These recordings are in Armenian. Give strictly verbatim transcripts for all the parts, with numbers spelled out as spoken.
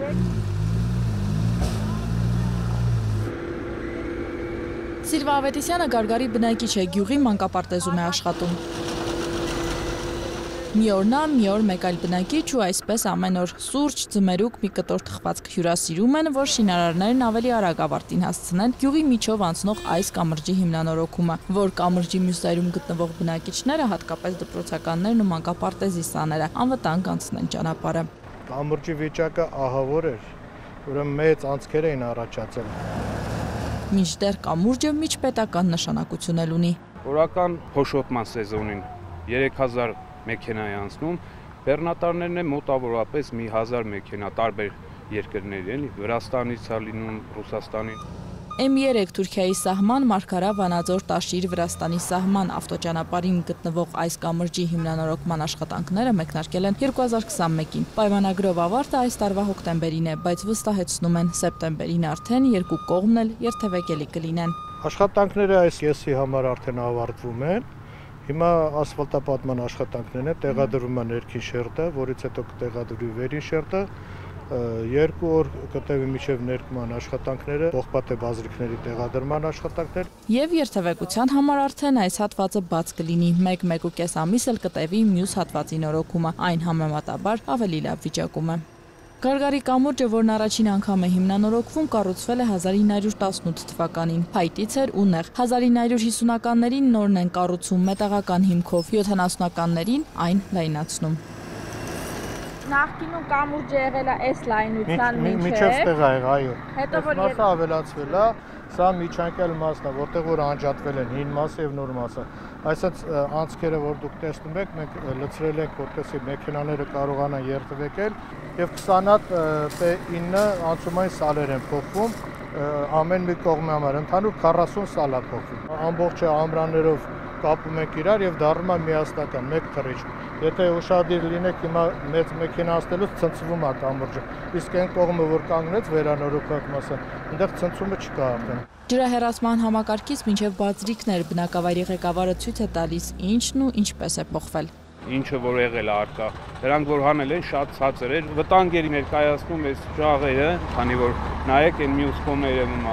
Սիլվա Ավետիսյանը Գարգարի բնակիչ է, գյուղի մանկապարտեզում է աշխատում։ Մի օր նա, մի օր մեկ այլ բնակիչ ու այսպես ամեն օր սուրճ, ձմերուկ, մի կտոր թխվածք հյուրասիրում են, որ շինարարներն ավելի արագ ավարտին հասցնեն գյուղի միջով անցնող այս կամրջի հիմնանորոգումը, որ կամրջի մյուս ծայրում գտնվող բնակիչները, հատկապես դպրոցականներն ու մանկապարտեզի սաները, անվտանգ անցնեն ճանապարհը։ Կամրջի վիճակը ահավոր էր, ուրեմն մեծ անցքեր էին առաջացել։ Մինչդեռ կամուրջը միջպետական նշանակություն էլ ունի։ Օրական փոշոտման սեզոնին երեք հազար մեքենա է անցնում, բեռնատարներն է մոտավորապես մի հազար մեքենա տարբեր երկրների են, Վրաստանից է լինում, Ռուսաստանին։ Էմ երեք Թուրքիայի սահման, Մարգարա, Վանաձոր, Տաշիր, Վրաստանի սահման ավտոճանապարհին գտնվող այս կամրջի հիմնանորոգման աշխատանքները մեկնարկել են երկու հազար քսանմեկին։ Պայմանագրով ավարտը այս տարվա հոկտեմբերին է, բայց վստահեցնում են սեպտեմբերին արդեն երկու կողմն էլ երթևեկելի կլինեն։ Աշխատանքները այս կեսի համար արդեն ավարտվում են։ Հիմա ասֆալտապատման աշխատանքներն են, տեղադրվում է ներքին շերտը, որից հետո կտեղադրվի վերին շերտը, երկու օր կտևի մինչև ներկման աշխատանքները, պողպատե բազրիկների տեղադրման աշխատանքներ։ Եվ երթևեկության համար արդեն այս հատվածը բաց կլինի, մեկ-մեկ ու կես ամիս էլ կտևի մյուս հատվածի նորոգումը, այն համեմատաբար ավելի լավ վիճակում է։ Գարգարի կամուրջը, որն առաջին անգամ է հիմնանորոգվում, կառուցվել է հազար ինը հարյուր տասնութ թվականին։ Փայտից էր ու նեղ։ հազար ինը հարյուր հիսունականներին նորն են կառուցում մետաղական հիմքով, յոթանասունականներին այն լայնացնում։ Նախկինում կամուրջը եղել է այս լայնության միջև։ Միջև ստեղ է, այո։ Հետո որ մասը ավելացվել է, սա միջանկյալ մասն է, որտեղ որ անջատվել են հին մասը եւ նոր մասը։ Այսինքն անցքերը, որ դուք տեսնում եք, մենք լցրել ենք, որպեսզի մեքենաները կարողանան երթևեկել եւ քսան հատ P ինը անցումային սալեր են փոխվում, ամեն մի կողմի համար ընդհանուր քառասուն սալ է փոխվում։ Ամբողջը ամրաներով կապում ենք իրար եւ դառնում է միասնական, մեկ թռիչք։ Եթե ուշադիր լինեք, հիմա մեծ մեքենա անցնելուց ցնցվում է կամուրջը, իսկ այն կողմը, որ կանգնեց վերանորոգված մասը, այնտեղ ցնցումը չկա արդեն։ Ջրահեռացման համակարգից մինչև բացրիկներ բնակավայրի ղեկավարը ցույց է տալիս ինչն ու ինչպես է փոխվել։ Ինչը որ եղել է արկա, դրանք որ հանել են շատ ցածր էր, վտանգերի ներկայացնում այս ճաղերը, քանի որ նայեք այն մյուս կողմերը մա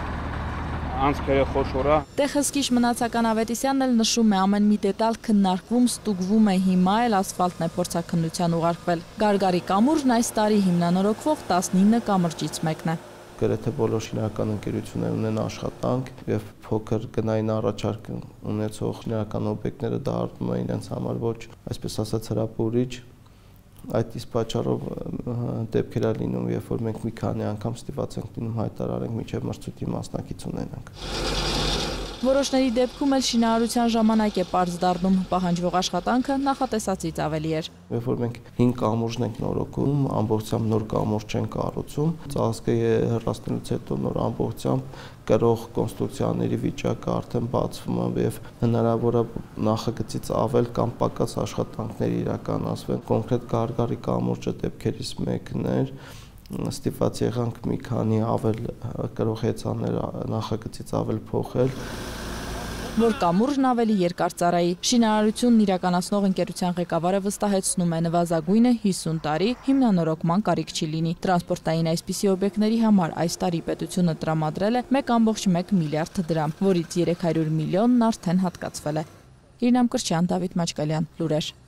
անցքերը խոշոր է։ Տեխսկիչ մնացական Ավետիսյանն էլ նշում է, ամեն մի դետալ քննարկվում, ստուգվում է, հիմա էլ ասֆալտն է փորձաքննության ուղարկվել։ Գարգարի կամուրջն այս տարի հիմնանորոգվող տասնինը կամրջից մեկն է։ Գրեթե բոլոր շինարարական ընկերությունները ունեն աշխատանք եւ փոքր գնային առաջարկ ունեցող շինարարական օբյեկտները դառնում են իրենց համար ոչ, այսպես ասած, հրապուրիչ։ Այդ իսկ պատճառով դեպքեր է լինում, երբ որ մենք մի քանի անգամ ստիպված ենք լինում հայտարարենք մինչև մրցույթի մասնակից ունենանք։ Որոշների դեպքում էլ շինարարության ժամանակ է պարզ դառնում, պահանջվող աշխատանքը նախատեսածից ավելի էր։ Երբ որ մենք հին կամուրջն ենք նորոգում, ամբողջությամբ նոր կամուրջ չենք կառուցում, ծածկը հեռացնելուց հետո նոր ամբողջությամբ կրող կոնստրուկցիաների վիճակը արդեն բացվում է եւ հնարավոր է նախագծից ավել կամ պակաս աշխատանքներ իրականացվեն։ Կոնկրետ Գարգարի կամուրջը դեպքերից մեկն էր, ստիպված եղանք մի քանի ավել կրող հեծաններ նախագծից ավել փոխել, որ կամուրջն ավելի երկար ծառայի։ Շինարարությունն իրականացնող ընկերության ղեկավարը վստահեցնում է, նվազագույնը հիսուն տարի հիմնանորոգման կարիք չի լինի։ Տրանսպորտային այսպիսի օբյեկտների համար այս տարի պետությունը տրամադրել է մեկ կόμկոմ մեկ միլիարդ դրամ, որից երեք հարյուր միլիոնն արդեն հատկացվել է։ Իրինամ Կրչյան, Դավիթ Մաչկալյան, լուրեր։